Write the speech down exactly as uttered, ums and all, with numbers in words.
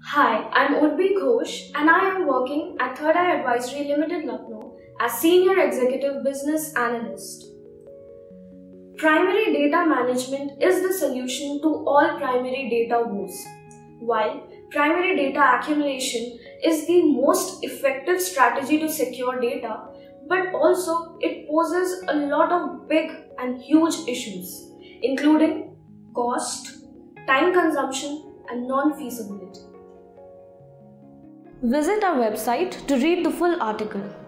Hi, I'm Urbi Ghosh and I am working at Third Eye Advisory Limited Lucknow as Senior Executive Business Analyst. Primary data management is the solution to all primary data woes. While primary data accumulation is the most effective strategy to secure data, but also it poses a lot of big and huge issues, including cost, time consumption, and non-feasibility. Visit our website to read the full article.